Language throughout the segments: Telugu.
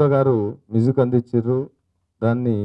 హరిగౌర గారు మ్యూజిక్ అందించారు. దాన్ని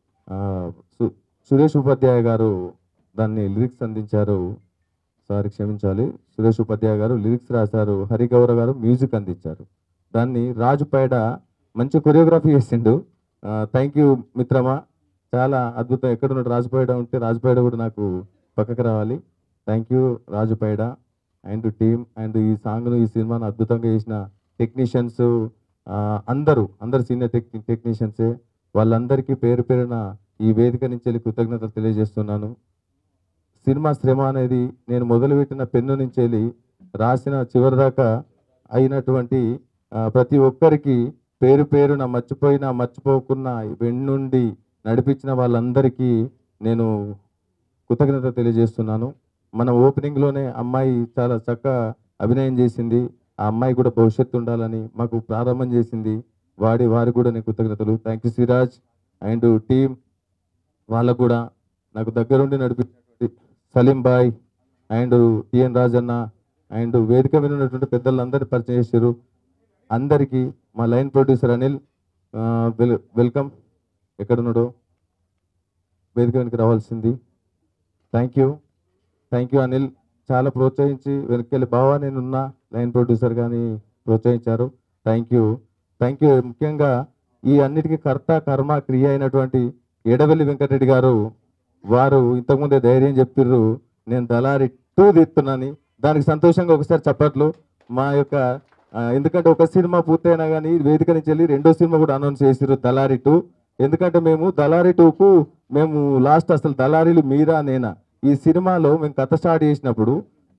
సురేష్ ఉపాధ్యాయ గారు దాన్ని లిరిక్స్ అందించారు. సారీ క్షమించాలి, సురేష్ ఉపాధ్యాయ గారు లిరిక్స్ రాశారు, హరిగౌర గారు మ్యూజిక్ అందించారు. దాన్ని రాజుపైడ మంచి కొరియోగ్రఫీ చేసిండు. థ్యాంక్ యూ మిత్రమా, చాలా అద్భుతం. ఎక్కడున్నాడు రాజుపైడ? ఉంటే రాజుపైడ కూడా నాకు పక్కకు రావాలి. Thank you Rajupaida and team and ఈ సాంగ్ను ఈ సినిమాను అద్భుతంగా చేసిన టెక్నీషియన్స్ అందరూ సీనియర్ టెక్నీషియన్సే. వాళ్ళందరికీ పేరు పేరున ఈ వేదిక నుంచి వెళ్ళి కృతజ్ఞతలు తెలియజేస్తున్నాను. సినిమా శ్రమ అనేది నేను మొదలుపెట్టిన పెన్ను నుంచి వెళ్ళి రాసిన చివరిదాకా అయినటువంటి ప్రతి ఒక్కరికి పేరు పేరున మర్చిపోకున్న వెన్నుండి నడిపించిన వాళ్ళందరికీ నేను కృతజ్ఞత తెలియజేస్తున్నాను. మన ఓపెనింగ్లోనే అమ్మాయి చాలా చక్కగా అభినయం చేసింది. ఆ అమ్మాయి కూడా భవిష్యత్తు ఉండాలని మాకు ప్రారంభం చేసింది. వారికి కూడా నేను కృతజ్ఞతలు. Thank you Siraj and team. వాళ్ళకు కూడా నాకు దగ్గరుండి నడిపించినటువంటి Salim bhai and TN Rajanna and వేదిక మీద ఉన్నటువంటి పెద్దలందరినీ పరిచయం చేశారు. అందరికీ మా లైన్ ప్రొడ్యూసర్ అనిల్ వెల్కమ్. ఎక్కడున్నాడో వేదిక వెనక్కి రావాల్సింది. థ్యాంక్ యూ అనిల్, చాలా ప్రోత్సహించి వెనక్కి బావా నేనున్నా లైన్ ప్రొడ్యూసర్ కానీ ప్రోత్సహించారు. Thank you. ముఖ్యంగా ఈ అన్నిటికీ కర్త కర్మ క్రియ అయినటువంటి ఎడవెల్లి వెంకటరెడ్డి గారు, వారు ఇంతకుముందే ధైర్యం చెప్పిర్రు నేను దళారి 2 తీస్తున్నాను. దానికి సంతోషంగా ఒకసారి చప్పట్లు. మా యొక్క ఎందుకంటే ఒక సినిమా పూర్తయినా కానీ వేదిక నుంచి వెళ్ళి 2వ సినిమా కూడా అనౌన్స్ చేసిర్రు దళారి 2. ఎందుకంటే మేము దళారి 2కు మేము లాస్ట్ అసలు దళారీలు మీరా నేనా ఈ సినిమాలో మేము కథ స్టార్ట్ చేసినప్పుడు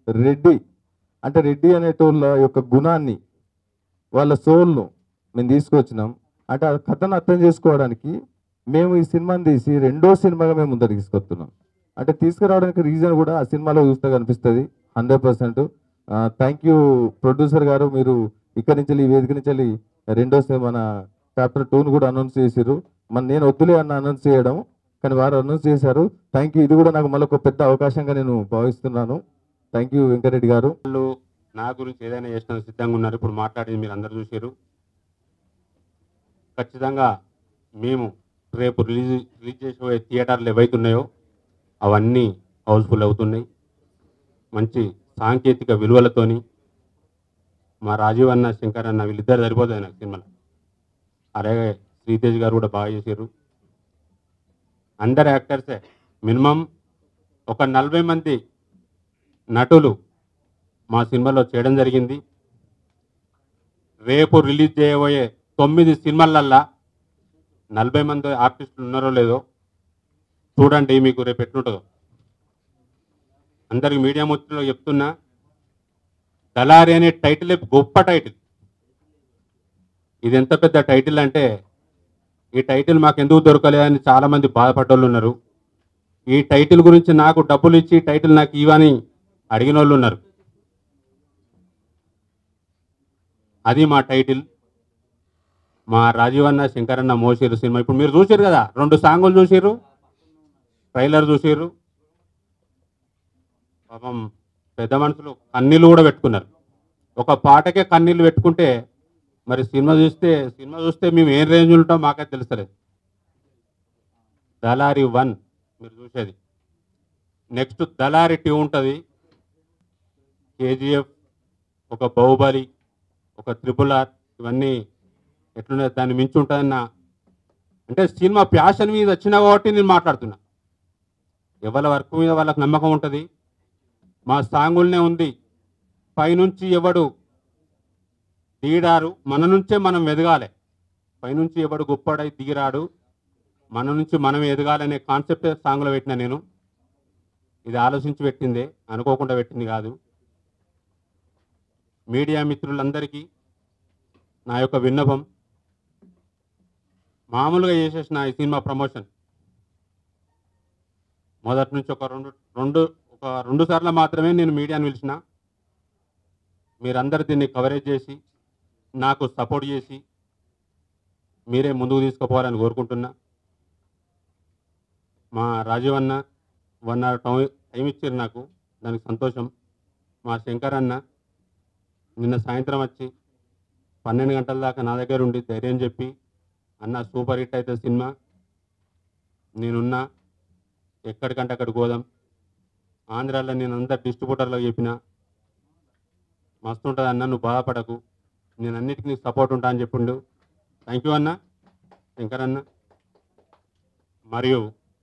రెడ్డి అనేటోళ్ళ యొక్క గుణాన్ని, వాళ్ళ సోల్ను మేము తీసుకొచ్చినాం. అంటే ఆ కథను అర్థం చేసుకోవడానికి మేము ఈ సినిమాని తీసి 2వ సినిమాగా మేము ముందర తీసుకొస్తున్నాం. అంటే తీసుకురావడానికి రీజన్ కూడా ఆ సినిమాలో చూస్తే కనిపిస్తుంది 100%. థ్యాంక్ యూ ప్రొడ్యూసర్ గారు, మీరు ఇక్కడి నుంచి ఈ వేదిక నుంచి 2వ సినిమా మన చాప్టర్ 2ను కూడా అనౌన్స్ చేశారు. నేను వద్దులే అన్న అనౌన్స్ చేయడం, కానీ వారు అనౌన్స్ చేశారు. Thank you. ఇది కూడా నాకు మళ్ళీ ఒక పెద్ద అవకాశంగా నేను భావిస్తున్నాను. థ్యాంక్ యూ వెంకటరెడ్డి గారు. వాళ్ళు నా గురించి ఏదైనా చేసిన సిద్ధంగా ఉన్నారు. ఇప్పుడు మాట్లాడేది మీరు అందరూ చూశారు. ఖచ్చితంగా మేము రేపు రిలీజ్ చేసే థియేటర్లు ఏవైతున్నాయో అవన్నీ హౌస్ఫుల్ అవుతున్నాయి. మంచి సాంకేతిక విలువలతోని మా రాజీవ్ అన్న, శంకర్ అన్న వీళ్ళిద్దరు సరిపోతుంది నాకు సినిమాలో. అలాగే శ్రీతేజ్ గారు కూడా బాగా చేశారు. అందరు యాక్టర్సే. మినిమం ఒక 40 మంది నటులు మా సినిమాలో చేయడం జరిగింది. రేపు రిలీజ్ చేయబోయే 9 సినిమాలల్లా 40 మంది ఆర్టిస్టులు ఉన్నారో లేదో చూడండి, మీకు రేపు ఎట్లుంటుందో. అందరికి మీడియా ముచ్చులో చెప్తున్నా, దళారి అనే టైటిల్ గొప్ప టైటిల్. ఇది ఎంత పెద్ద టైటిల్ అంటే, ఈ టైటిల్ మాకు ఎందుకు దొరకలేదని చాలామంది బాధపడ్డోళ్ళు ఉన్నారు. ఈ టైటిల్ గురించి నాకు డబ్బులు ఇచ్చి టైటిల్ నాకు ఇవ్వని అడిగిన వాళ్ళు ఉన్నారు. అది మా టైటిల్. మా రాజీవ్ అన్న, శంకర్ అన్న మోసిరు సినిమా. ఇప్పుడు మీరు చూసారు కదా, 2 సాంగులు చూసిర్రు, ట్రైలర్ చూసిర్రు. పాపం పెద్ద మనుషులు కన్నీళ్ళు కూడా పెట్టుకున్నారు. ఒక పాటకే కన్నీళ్ళు పెట్టుకుంటే మరి సినిమా చూస్తే మేము ఏం రేంజ్ ఉంటాం మాకే తెలుస్తలేదు. దళారి 1 మీరు చూసేది. నెక్స్ట్ దళారి 2 ఉంటుంది. కేజీఎఫ్, ఒక బాహుబలి, ఒక RRR, ఇవన్నీ ఎట్లున్నాయి దాన్ని మించి ఉంటుందన్న. అంటే సినిమా ప్యాషన్ మీద వచ్చినా కాబట్టి నేను మాట్లాడుతున్నా. ఎవరి వర్క్ మీద వాళ్ళకి నమ్మకం ఉంటుంది. మా సాంగుల్నే ఉంది, పైనుంచి ఎవడు దిగిరారు, మన నుంచే మనం ఎదగాలి. పైనుంచి ఎవడు గొప్పడై దిగిరాడు, మన నుంచి మనం ఎదగాలనే కాన్సెప్ట్ సాంగ్లో పెట్టిన నేను. ఇది ఆలోచించి పెట్టిందే, అనుకోకుండా పెట్టింది కాదు. మీడియా మిత్రులందరికీ నా యొక్క విన్నపం, మామూలుగా చేసేసిన ఈ సినిమా ప్రమోషన్ మొదటి నుంచి ఒక రెండు సార్లు మాత్రమే నేను మీడియాను పిలిచిన. మీరందరూ దీన్ని కవరేజ్ చేసి నాకు సపోర్ట్ చేసి మీరే ముందుకు తీసుకుపోవాలని కోరుకుంటున్నా. మా రాజీవ్ అన్న 1 hour టైం ఇచ్చారు నాకు, దానికి సంతోషం. మా శంకర్ అన్న నిన్న సాయంత్రం వచ్చి 12 గంటల దాకా నా దగ్గర ఉండి ధైర్యం చెప్పి అన్న సూపర్ హిట్ అవుతుంది సినిమా, నేనున్నా, ఎక్కడికంటే అక్కడికి పోదాం, ఆంధ్రాలో నేను అందరు డిస్ట్రిబ్యూటర్లకు చెప్పిన మస్తు ఉంటుంది అన్న, నువ్వు బాధపడకు, నేను అన్నిటికీ నీకు సపోర్ట్ ఉంటా అని చెప్పిండు. థ్యాంక్ యూ అన్న, శంకర్ అన్న. మరియు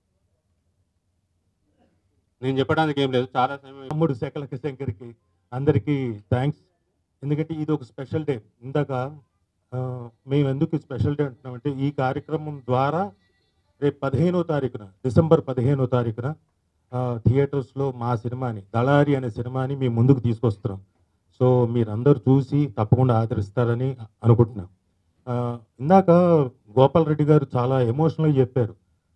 నేను చెప్పడానికి ఏం లేదు, చాలా సమయం. తమ్ముడు శకలక శంకర్కి అందరికీ థ్యాంక్స్. ఎందుకంటే ఇది ఒక స్పెషల్ డే. ఇందాక మేము ఎందుకు స్పెషల్ డే అంటున్నామంటే ఈ కార్యక్రమం ద్వారా రేపు 15వ తారీఖున, డిసెంబర్ 15వ తారీఖున థియేటర్స్లో మా సినిమాని, దళారి అనే సినిమాని మేము ముందుకు తీసుకొస్తున్నాం. సో మీరందరూ చూసి తప్పకుండా ఆదరిస్తారని అనుకుంటున్నాం. ఇందాక గోపాల్ రెడ్డి గారు చాలా ఎమోషనల్గా చెప్పారు.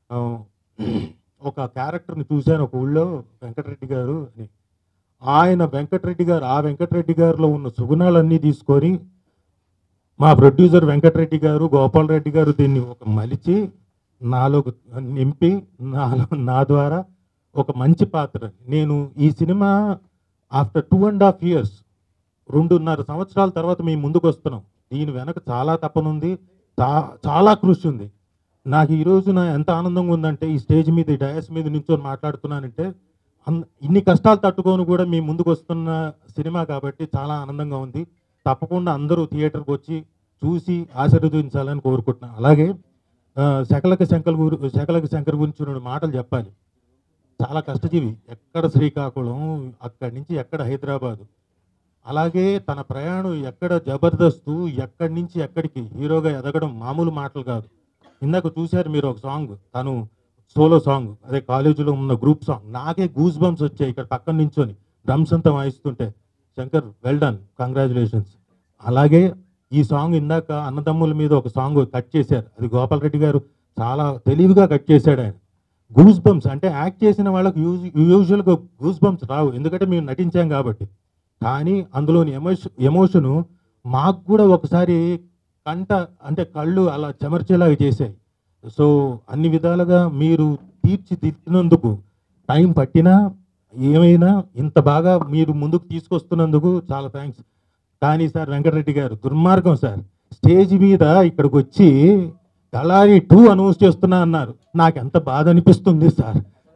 ఒక క్యారెక్టర్ని చూశాను ఒక ఊళ్ళో, వెంకటరెడ్డి గారు అని. ఆయన వెంకటరెడ్డి గారు, ఆ వెంకటరెడ్డి గారిలో ఉన్న సుగుణాలన్నీ తీసుకొని మా ప్రొడ్యూసర్ వెంకటరెడ్డి గారు, గోపాల్ రెడ్డి గారు దీన్ని ఒక మలిచి నాలో నింపి నా ద్వారా ఒక మంచి పాత్ర. నేను ఈ సినిమా ఆఫ్టర్ 2.5 years, 2.5 సంవత్సరాల తర్వాత మేము ముందుకు వస్తున్నాం. దీని వెనక చాలా తపనుంది, చాలా కృషి ఉంది. నాకు ఈ రోజున ఎంత ఆనందంగా ఉందంటే ఈ స్టేజ్ మీద, ఈ డయాస్ మీద నించొని మాట్లాడుతున్నానంటే ఇన్ని కష్టాలు తట్టుకొని కూడా మేము ముందుకు వస్తున్న సినిమా కాబట్టి చాలా ఆనందంగా ఉంది. తప్పకుండా అందరూ థియేటర్కి వచ్చి చూసి ఆశీర్వదించాలని కోరుకుంటున్నాను. అలాగే శకలక శంకర్ గురించి 2 మాటలు చెప్పాలి. చాలా కష్టజీవి, ఎక్కడ శ్రీకాకుళం, అక్కడి నుంచి ఎక్కడ హైదరాబాదు, అలాగే తన ప్రయాణం ఎక్కడ జబర్దస్తు, ఎక్కడి నుంచి ఎక్కడికి హీరోగా ఎదగడం మామూలు మాటలు కాదు. ఇందాక చూశారు మీరు ఒక సాంగ్, తను సోలో సాంగ్, అదే కాలేజీలో ఉన్న గ్రూప్ సాంగ్. నాకే గూస్ బంప్స్ వచ్చాయి ఇక్కడ పక్కన నించొని డ్రమ్స్ అంతా వాయిస్తుంటే. Shankar well done, congratulations. అలాగే ఈ సాంగ్ ఇందాక అన్నదమ్ముల మీద ఒక సాంగ్ కట్ చేశారు, అది గోపాల్ రెడ్డి గారు చాలా తెలివిగా కట్ చేశాడు. ఆయన గూస్ బంప్స్ అంటే యాక్ట్ చేసిన వాళ్ళకి యూజువల్గా గూస్ బంప్స్ రావు, ఎందుకంటే మేము నటించాం కాబట్టి. కానీ అందులోని ఎమోషను మాకు కూడా ఒకసారి కళ్ళు అలా చెమర్చేలాగా చేశాయి. సో అన్ని విధాలుగా మీరు తీర్చిదిద్దినందుకు టైం పట్టినా ఏమైనా ఇంత బాగా మీరు ముందుకు తీసుకొస్తున్నందుకు చాలా థ్యాంక్స్. కానీ సార్ వెంకటరెడ్డి గారు దుర్మార్గం సార్, స్టేజ్ మీద ఇక్కడికి వచ్చి దళారి 2 అనౌన్స్ చేస్తున్నా అన్నారు. నాకు ఎంత బాధ అనిపిస్తుంది సార్.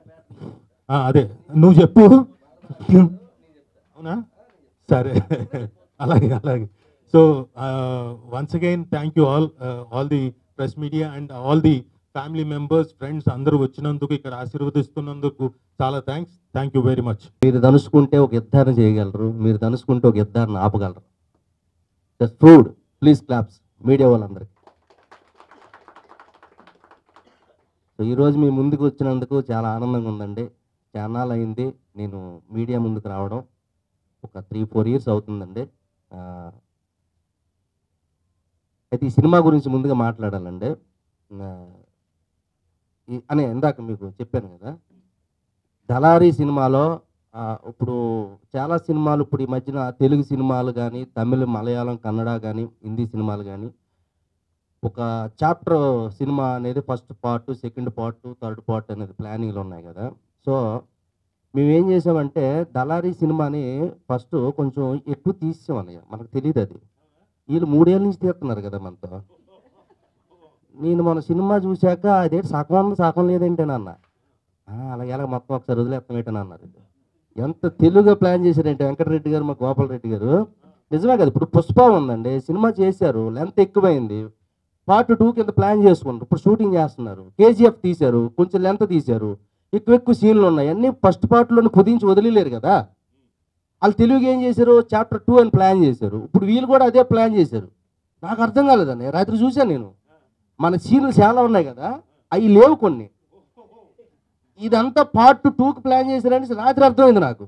అదే నువ్వు చెప్పు. అవునా, సరే, అలాగే. So once again thank you all the press media and all the family members, friends అందరూ వచ్చినందుకు, ఇక్కడ ఆశీర్వదిస్తున్నందుకు చాలా thanks. Thank you very much. మీరు దనుచుకుంటే ఒక యుద్ధాన్ని చేయగలరు, మీరు దనుచుకుంటే ఒక యుద్ధాన్ని ఆపగలరు. Just proved. Please claps media వాళ్ళందరికీ. సో ఈరోజు మీ ముందుకు వచ్చినందుకు చాలా ఆనందంగా ఉందండి. ఛానల్ అయింది నేను మీడియా ముందుకు రావడం, ఒక 3-4 years అవుతుందండి. అయితే ఈ సినిమా గురించి ముందుగా మాట్లాడాలండి. అనే ఇందాక మీకు చెప్పాను కదా, దళారీ సినిమాలో ఇప్పుడు చాలా సినిమాలు, ఇప్పుడు ఈ మధ్యన తెలుగు సినిమాలు కానీ, తమిళ, మలయాళం, కన్నడ కానీ, హిందీ సినిమాలు కానీ, ఒక చాప్టర్ సినిమా అనేది first part, second part, third part అనేది ప్లానింగ్లో ఉన్నాయి కదా. సో మేము ఏం చేసామంటే దళారీ సినిమాని ఫస్ట్ కొంచెం ఎక్కువ తీసామని, మనకు తెలియదు అది. వీళ్ళు 3 ఏళ్ళ నుంచి తీస్తున్నారు కదా మనతో. నేను మన సినిమా చూశాక అదేంటి సగం లేదేంటేనన్న, అలాగే మొత్తం ఒకసారి వదిలేస్తామేటని అన్నారు. ఎంత తెలుగుగా ప్లాన్ చేశారంటే వెంకటరెడ్డి గారు, మా గోపాల్ రెడ్డి గారు. నిజమే కదా, ఇప్పుడు పుష్ప ఉందండి, సినిమా చేశారు, లెంత్ ఎక్కువైంది, పార్ట్ 2 కింద ప్లాన్ చేసుకుంటారు, ఇప్పుడు షూటింగ్ చేస్తున్నారు. కేజీఎఫ్ తీశారు, కొంచెం లెంత్ తీశారు, ఎక్కువ సీన్లు ఉన్నాయి, అన్నీ ఫస్ట్ పార్ట్లోనే కుదించి వదిలేరు కదా. వాళ్ళు తెలుగుగా ఏం చేశారు, చాప్టర్ 2 అని ప్లాన్ చేశారు. ఇప్పుడు వీళ్ళు కూడా అదే ప్లాన్ చేశారు. నాకు అర్థం కాలేదండి, రాత్రి చూశాను నేను. మన సీన్లు చాలా ఉన్నాయి కదా, అవి లేవు కొన్ని. ఇదంతా పార్ట్ 2కి ప్లాన్ చేశారని రాత్రి అర్థమైంది నాకు.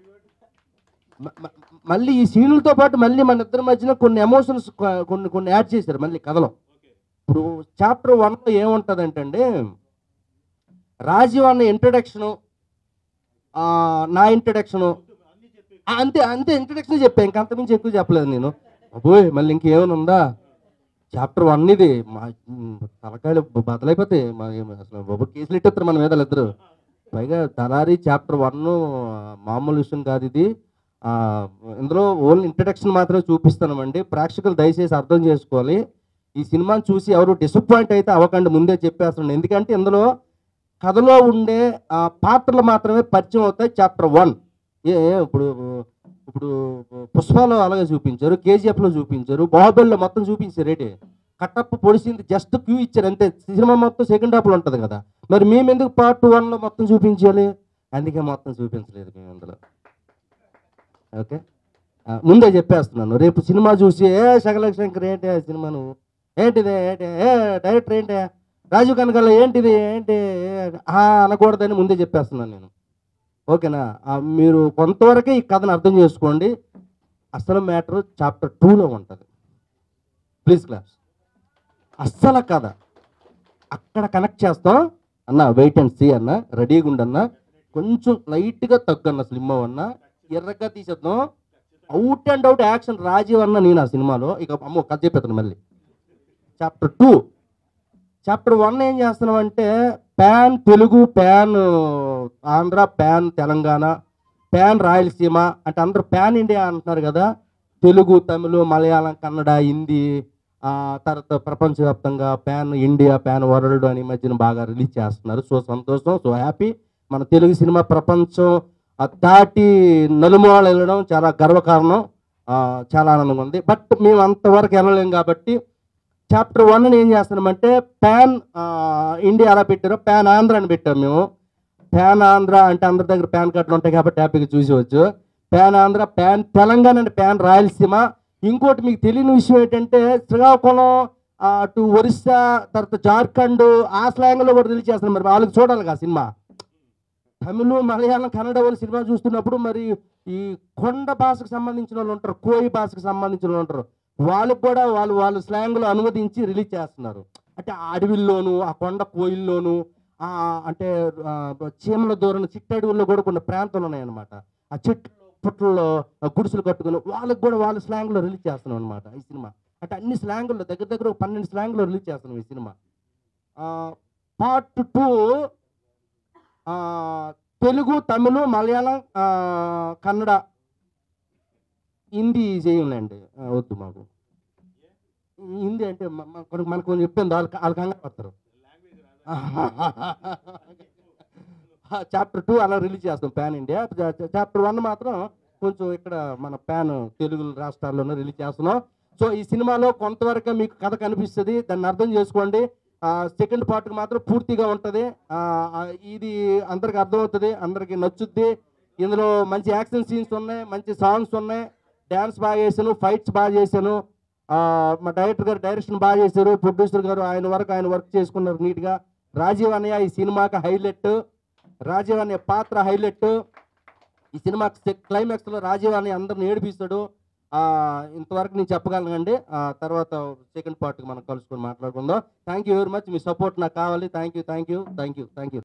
మళ్ళీ ఈ సీన్లతో పాటు మళ్ళీ మన ఇద్దరి మధ్యన కొన్ని ఎమోషన్స్ కొన్ని యాడ్ చేశారు మళ్ళీ కథలో. ఇప్పుడు చాప్టర్ 1లో ఏముంటుందంటే రాజీవ్ అన్న ఇంట్రడక్షను, నా ఇంట్రడక్షను, అంతే ఇంట్రడక్షన్ చెప్పాను, ఇంకంతమించి ఎక్కువ చెప్పలేదు నేను. అబ్బోయ్ మళ్ళీ ఇంకేమైనా ఉందా? చాప్టర్ 1 ఇది. మా తలకాయలు బదలైపోతాయి, అసలు బాబు కేసులు ఇట్టేస్తారు మన మీద ఇద్దరు. పైగా దళారీ చాప్టర్ 1 మామూలు విషయం కాదు ఇది. ఇందులో ఓన్లీ ఇంట్రడక్షన్ మాత్రమే చూపిస్తామండి, ప్రేక్షకులు దయచేసి అర్థం చేసుకోవాలి. ఈ సినిమాని చూసి ఎవరు డిసప్పాయింట్ అయితే అవ్వకండి, ముందే చెప్పేస్తున్నాను. ఎందుకంటే ఇందులో కథలో ఉండే పాత్రలు మాత్రమే పరిచయం అవుతాయి. చాప్టర్ 1 ఇప్పుడు ఇప్పుడు పుష్పలో అలాగే చూపించారు, కేజీఎఫ్లో చూపించారు, బాహుబలిలో మొత్తం చూపించారు. ఏంటి కట్టప్ప పొడిచింది జస్ట్ క్యూ ఇచ్చారు అంతే. సినిమా మొత్తం సెకండ్ హాఫ్లో ఉంటుంది కదా, మరి మేము ఎందుకు పార్ట్ 1లో మొత్తం చూపించాలి? అందుకే మొత్తం చూపించలేదు మేము అందులో. ఓకే, ముందే చెప్పేస్తున్నాను. రేపు సినిమా చూసి శకల శంకర్ ఏంటి సినిమా, నువ్వు ఏంటిది, ఏంటి డైరెక్టర్ ఏంటి, రాజీవ్ కనకాల ఏంటిది, ఏంటి అనకూడదని ముందే చెప్పేస్తున్నాను నేను. ఓకేనా? మీరు కొంతవరకే ఈ కథను అర్థం చేసుకోండి. అసలు మ్యాటర్ చాప్టర్ 2లో ఉంటుంది. Please claps. అస్సలు కథ అక్కడ కనెక్ట్ చేస్తాం అన్న. వెయిట్ అండ్ సీ అన్న, రెడీగా ఉండన్న, కొంచెం లైట్గా తగ్గన్న, స్లిమ్ అన్న, ఎర్రగా తీసేద్దాం. Out and out action Rajiv అన్న నేను ఆ సినిమాలో. ఇక అమ్మో కథ చెప్పేస్తాను మళ్ళీ. చాప్టర్ 2. చాప్టర్ 1 ఏం చేస్తున్నామంటే pan Telugu, pan Andhra, pan Telangana, pan Rayalaseema అంటే అందరూ ప్యాన్ ఇండియా అంటున్నారు కదా. తెలుగు, తమిళ, మలయాళం, కన్నడ, హిందీ, తర్వాత ప్రపంచవ్యాప్తంగా ప్యాన్ ఇండియా, ప్యాన్ వరల్డ్ అని మధ్యన బాగా రిలీజ్ చేస్తున్నారు. సో సంతోషం, సో హ్యాపీ. మన తెలుగు సినిమా ప్రపంచం దాటి నలుమూలలు వెళ్ళడం చాలా గర్వకారణం, చాలా ఆనందంగా ఉంది. బట్ మేము అంతవరకు వెళ్ళలేం కాబట్టి చాప్టర్ 1ని ఏం చేస్తున్నామంటే ప్యాన్ ఇండియా అలా పెట్టారు, ప్యాన్ ఆంధ్ర అని పెట్టాము మేము. ప్యాన్ ఆంధ్ర అంటే అందరి దగ్గర ప్యాన్ కార్డులు ఉంటాయి కాబట్టి హ్యాపీగా చూసేవచ్చు. ప్యాన్ ఆంధ్ర, ప్యాన్ తెలంగాణ అంటే ప్యాన్ రాయలసీమ. ఇంకోటి మీకు తెలియని విషయం ఏంటంటే శ్రీకాకుళం అటు ఒరిస్సా, తర్వాత జార్ఖండ్ ఆ స్లాంగ్లో కూడా రిలీజ్ చేస్తున్నారు. మరి వాళ్ళకి చూడాలి కదా సినిమా. తమిళ, మలయాళం, కన్నడ వాళ్ళు సినిమా చూస్తున్నప్పుడు మరి ఈ కొండ భాషకు సంబంధించిన వాళ్ళు ఉంటారు, కోయి భాషకు సంబంధించిన వాళ్ళు ఉంటారు, వాళ్ళకు కూడా వాళ్ళు స్లాంగ్లో అనువదించి రిలీజ్ చేస్తున్నారు. అంటే ఆ అడవిల్లోనూ, ఆ కొండ కోయిల్లోనూ, అంటే చీమల దూరం చిట్టడవుల్లో కూడా కొన్ని ప్రాంతాలు ఉన్నాయన్నమాట. ఆ చెట్లు పుట్లలో గుడిసెలు కట్టుకుని వాళ్ళకి కూడా వాళ్ళ స్లాంగ్లో రిలీజ్ చేస్తున్నాం అనమాట ఈ సినిమా. అంటే అన్ని స్లాంగుల్లో దగ్గర దగ్గర 12 స్లాంగ్లో రిలీజ్ చేస్తున్నాం ఈ సినిమా. పార్ట్ 2 తెలుగు, తమిళ, మలయాళం, కన్నడ, హిందీ చేయండి. వద్దు మాకు హిందీ అంటే మనకు కొంచెం చెప్పింది వాళ్ళు కంగారు పడతారు. చాప్టర్ 2 అలా రిలీజ్ చేస్తాం ప్యాన్ ఇండియా. చాప్టర్ 1 మాత్రం కొంచెం ఇక్కడ మన ప్యాన్ తెలుగు రాష్ట్రాల్లోనే రిలీజ్ చేస్తున్నాం. సో ఈ సినిమాలో కొంతవరకు మీకు కథ కనిపిస్తుంది, దాన్ని అర్థం చేసుకోండి. సెకండ్ పార్ట్కి మాత్రం పూర్తిగా ఉంటుంది. ఇది అందరికి అర్థమవుతుంది, అందరికి నచ్చుద్ది. ఇందులో మంచి యాక్షన్ సీన్స్ ఉన్నాయి, మంచి సాంగ్స్ ఉన్నాయి, డ్యాన్స్ బాగా చేశాను, ఫైట్స్ బాగా చేశాను. మా డైరెక్టర్ గారు డైరెక్షన్ బాగా చేశారు, ప్రొడ్యూసర్ గారు ఆయన వర్క్ చేసుకున్నారు నీట్గా. రాజీవ్ అన్నయ్య ఈ సినిమాకి హైలైట్, రాజీవ్ అనే పాత్ర హైలైట్. ఈ సినిమా క్లైమాక్స్లో రాజీవ్ అన్నయ్య అందరిని ఏడిపిస్తాడు. ఇంతవరకు నేను చెప్పగలనండి. తర్వాత సెకండ్ పార్ట్కి మనం కలుసుకొని మాట్లాడుకుందాం. Thank you very much. మీ సపోర్ట్ నాకు కావాలి. Thank you.